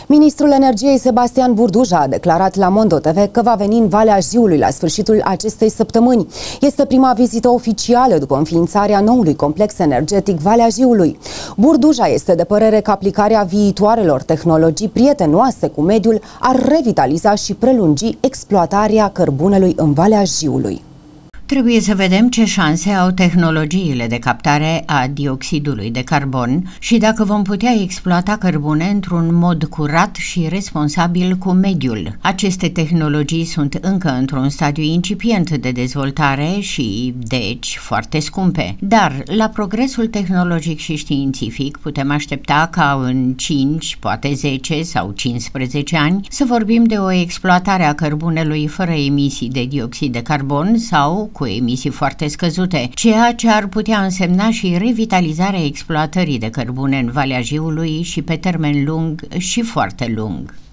Ministrul Energiei Sebastian Burduja a declarat la Mondo TV că va veni în Valea Jiului la sfârșitul acestei săptămâni. Este prima vizită oficială după înființarea noului complex energetic Valea Jiului. Burduja este de părere că aplicarea viitoarelor tehnologii prietenoase cu mediul ar revitaliza și prelungi exploatarea cărbunelui în Valea Jiului. Trebuie să vedem ce șanse au tehnologiile de captare a dioxidului de carbon și dacă vom putea exploata cărbune într-un mod curat și responsabil cu mediul. Aceste tehnologii sunt încă într-un stadiu incipient de dezvoltare și, deci, foarte scumpe. Dar, la progresul tehnologic și științific, putem aștepta ca în 5, poate 10 sau 15 ani să vorbim de o exploatare a cărbunelui fără emisii de dioxid de carbon sau cu emisii foarte scăzute, ceea ce ar putea însemna și revitalizarea exploatării de cărbune în Valea Jiului și pe termen lung și foarte lung.